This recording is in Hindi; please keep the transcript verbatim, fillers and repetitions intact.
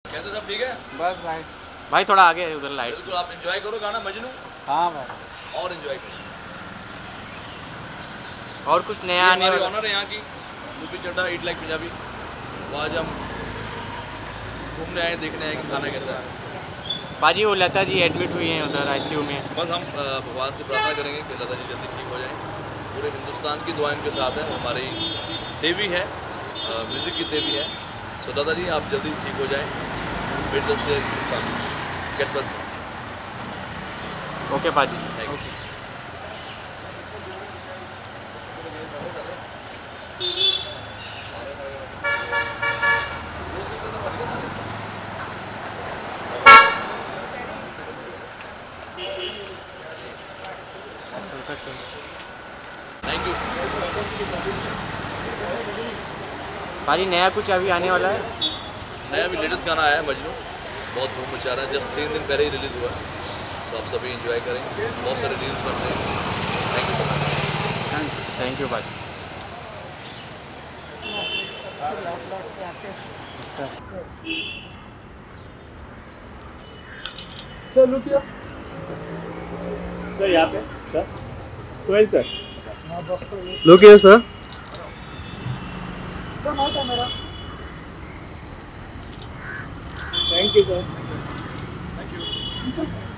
कैसे सब ठीक है? बस भाई भाई थोड़ा आगे उधर लाइट। बिल्कुल, आप एंजॉय करो गाना मजनू। हाँ भाई, और एंजॉय करो। और कुछ नया आने हमारी वाला? ऑनर है यहाँ की UP Chadha eat like Punjabi. वो आज हम घूमने आए, देखने आए कि खाना कैसा है। बाजी वो लता जी एडमिट हुई हैं उधर आईसीयू में। बस हम भगवान से प्रार्थना करेंगे कि लता जी जल्दी ठीक हो जाएं। पूरे हिंदुस्तान की दुआ इनके साथ है, हमारी देवी है, म्यूज़िक की देवी है। सो लता जी आप जल्दी ठीक हो जाएं, मेरी तरफ से शुभकामनाएं। Get well soon. ओके बाजी, थैंक यू। Thank you. बाजी नया कुछ अभी आने वाला है? नया भी लेटेस्ट गाना आया है मजनू, बहुत धूम मचा रहा है। जस्ट तीन दिन पहले ही रिलीज़ हुआ है। सो आप सभी एंजॉय करें, बहुत सारे रील्स बन रहे हैं। Thank you. थैंक यू बाजी। चलो क्या सर यहाँ पे सर सोहेल सर लोग है sir thank you sir thank you.